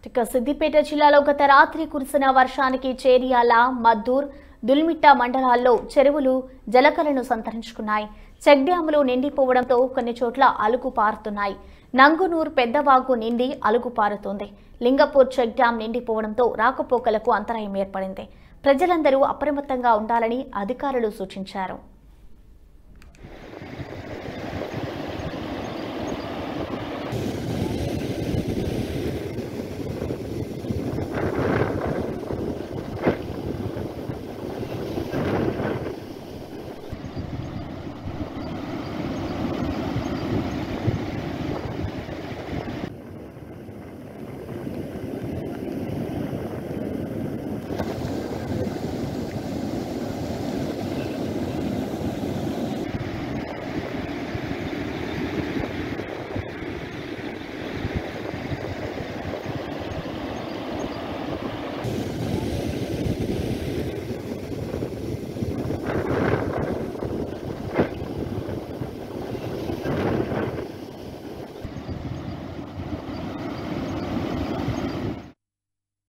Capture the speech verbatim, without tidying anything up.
ఇక సిద్దిపేట జిల్లాలో గత రాత్రి కురిసిన వర్షానికి చేరియాల, మద్దూర్, దుల్మిట్ట మండలాల్లో చెరువులు జలకలను సంతరించుకున్నాయి. చెక్ డ్యాములు నిండిపోవడంతో కొన్ని చోట్ల అలుగు పారుతున్నాయి. నంగునూర్ పెద్దవాగు నిండి అలుగు పారుతోంది. లింగపూర్ చెక్ డ్యాం నిండిపోవడంతో రాకపోకలకు అంతరాయం ఏర్పడింది. ప్రజలందరూ అప్రమత్తంగా ఉండాలని అధికారులు సూచించారు.